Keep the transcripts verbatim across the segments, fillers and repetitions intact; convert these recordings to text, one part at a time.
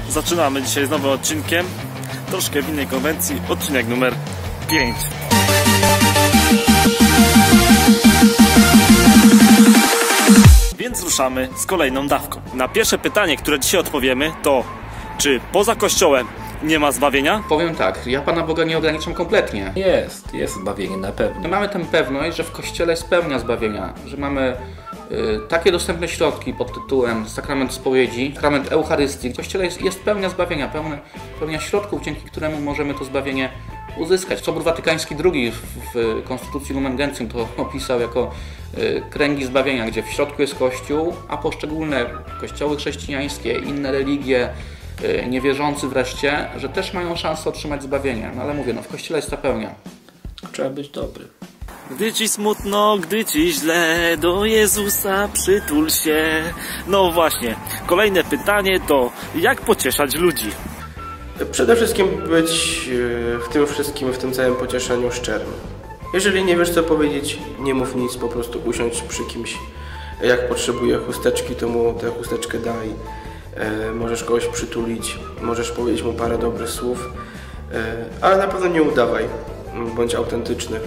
Zaczynamy dzisiaj z nowym odcinkiem, troszkę w innej konwencji, odcinek numer pięć. Więc ruszamy z kolejną dawką. Na pierwsze pytanie, które dzisiaj odpowiemy, to czy poza kościołem nie ma zbawienia? Powiem tak, ja Pana Boga nie ograniczam kompletnie. Jest, jest zbawienie na pewno. Mamy tę pewność, że w Kościele jest pełnia zbawienia, że mamy y, takie dostępne środki pod tytułem sakrament spowiedzi, sakrament Eucharystii. W Kościele jest, jest pełnia zbawienia, pełnia, pełnia środków, dzięki któremu możemy to zbawienie uzyskać. Sobór Watykański drugi w, w Konstytucji Lumen Gentium to opisał jako y, kręgi zbawienia, gdzie w środku jest Kościół, a poszczególne kościoły chrześcijańskie, inne religie, niewierzący wreszcie, że też mają szansę otrzymać zbawienie. No ale mówię, no w Kościele jest ta pełnia. Trzeba być dobry. Gdy ci smutno, gdy ci źle, do Jezusa przytul się. No właśnie, kolejne pytanie to jak pocieszać ludzi? Przede wszystkim być w tym wszystkim, w tym całym pocieszeniu szczerym. Jeżeli nie wiesz co powiedzieć, nie mów nic, po prostu usiądź przy kimś. Jak potrzebuje chusteczki, to mu tę chusteczkę daj. Możesz kogoś przytulić, możesz powiedzieć mu parę dobrych słów, ale na pewno nie udawaj, bądź autentyczny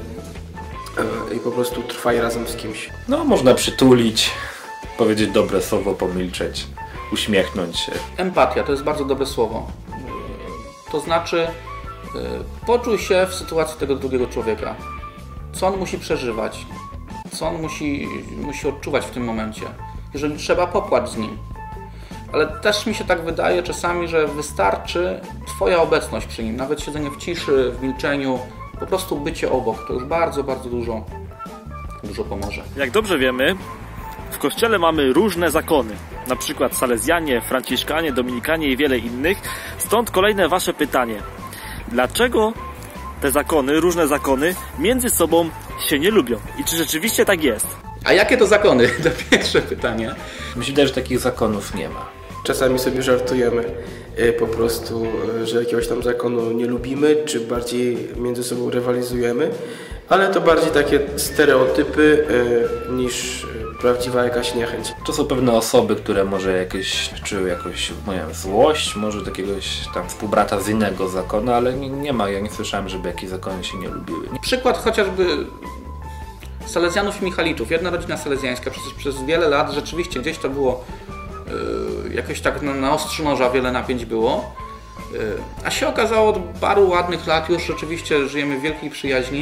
i po prostu trwaj razem z kimś. No, można przytulić, powiedzieć dobre słowo, pomilczeć, uśmiechnąć się. Empatia to jest bardzo dobre słowo. To znaczy poczuj się w sytuacji tego drugiego człowieka. Co on musi przeżywać, co on musi, musi odczuwać w tym momencie. Jeżeli trzeba, popłacz z nim. Ale też mi się tak wydaje czasami, że wystarczy Twoja obecność przy nim, nawet siedzenie w ciszy, w milczeniu, po prostu bycie obok, to już bardzo, bardzo dużo, dużo pomoże. Jak dobrze wiemy, w Kościele mamy różne zakony, na przykład salezjanie, franciszkanie, dominikanie i wiele innych, stąd kolejne Wasze pytanie. Dlaczego te zakony, różne zakony między sobą się nie lubią? I czy rzeczywiście tak jest? A jakie to zakony? To pierwsze pytanie. Myślę, że takich zakonów nie ma. Czasami sobie żartujemy po prostu, że jakiegoś tam zakonu nie lubimy, czy bardziej między sobą rywalizujemy, ale to bardziej takie stereotypy niż prawdziwa jakaś niechęć. To są pewne osoby, które może jakieś czuły jakąś moją złość, może jakiegoś tam współbrata z innego zakonu, ale nie, nie ma, ja nie słyszałem, żeby jakieś zakony się nie lubiły. Przykład chociażby Salezjanów i Michaliczów. Jedna rodzina salezjańska przez, przez wiele lat rzeczywiście gdzieś to było yy, jakoś tak na, na ostrzu noża, wiele napięć było. Yy, a się okazało od paru ładnych lat już rzeczywiście żyjemy w wielkiej przyjaźni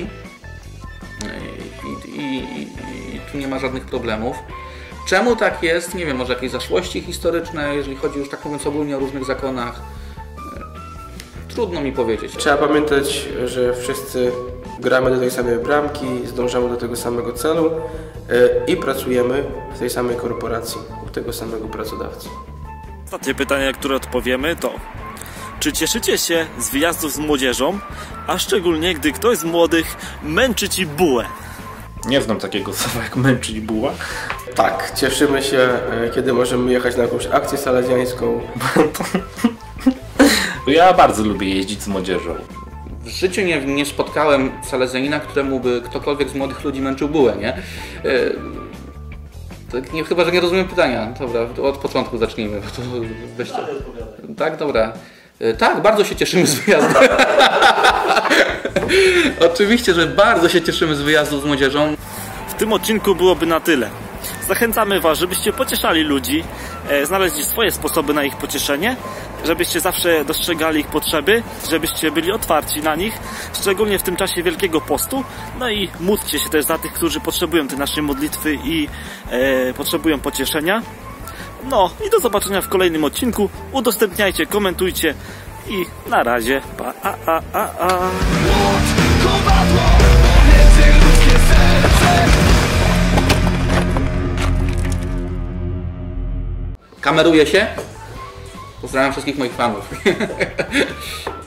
yy, i, i, i, i tu nie ma żadnych problemów. Czemu tak jest? Nie wiem, może jakieś zaszłości historyczne, jeżeli chodzi już tak mówiąc ogólnie o różnych zakonach. Yy, trudno mi powiedzieć. Trzeba pamiętać, że wszyscy gramy do tej samej bramki, zdążamy do tego samego celu i pracujemy w tej samej korporacji, u tego samego pracodawcy. Ostatnie pytanie, na które odpowiemy, to czy cieszycie się z wyjazdów z młodzieżą, a szczególnie gdy ktoś z młodych męczy ci bułę? Nie znam takiego słowa jak męczyć buła. Tak, cieszymy się, kiedy możemy jechać na jakąś akcję salezjańską. Ja bardzo lubię jeździć z młodzieżą. W życiu nie, nie spotkałem salezjanina, któremu by ktokolwiek z młodych ludzi męczył bułę, nie? Yy, tak nie, chyba, że nie rozumiem pytania. Dobra, od początku zacznijmy. Bo to weź to. Tak, dobra. Yy, tak, bardzo się cieszymy z wyjazdu. Oczywiście, że bardzo się cieszymy z wyjazdu z młodzieżą. W tym odcinku byłoby na tyle. Zachęcamy Was, żebyście pocieszali ludzi, e, znaleźli swoje sposoby na ich pocieszenie, żebyście zawsze dostrzegali ich potrzeby, żebyście byli otwarci na nich, szczególnie w tym czasie Wielkiego Postu. No i módlcie się też za tych, którzy potrzebują tej naszej modlitwy i e, potrzebują pocieszenia. No i do zobaczenia w kolejnym odcinku. Udostępniajcie, komentujcie i na razie. Pa, a, a, a, a. Kameruje się. Pozdrawiam wszystkich moich fanów.